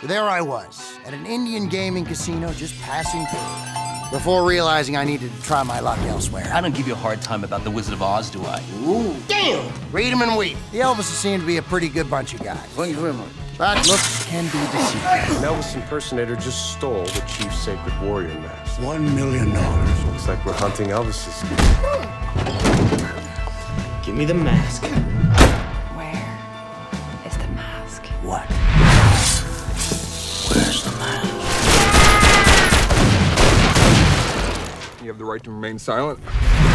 There I was, at an Indian gaming casino just passing through, before realizing I needed to try my luck elsewhere. I don't give you a hard time about the Wizard of Oz, do I? Ooh. Damn! Read 'em and weep. The Elvises seem to be a pretty good bunch of guys. Thank you very much. But looks can be deceiving. An Elvis impersonator just stole the Chief's sacred warrior mask. $1 million. Looks like we're hunting Elvises. Give me the mask. Where is the mask? What? Where's the man? You have the right to remain silent.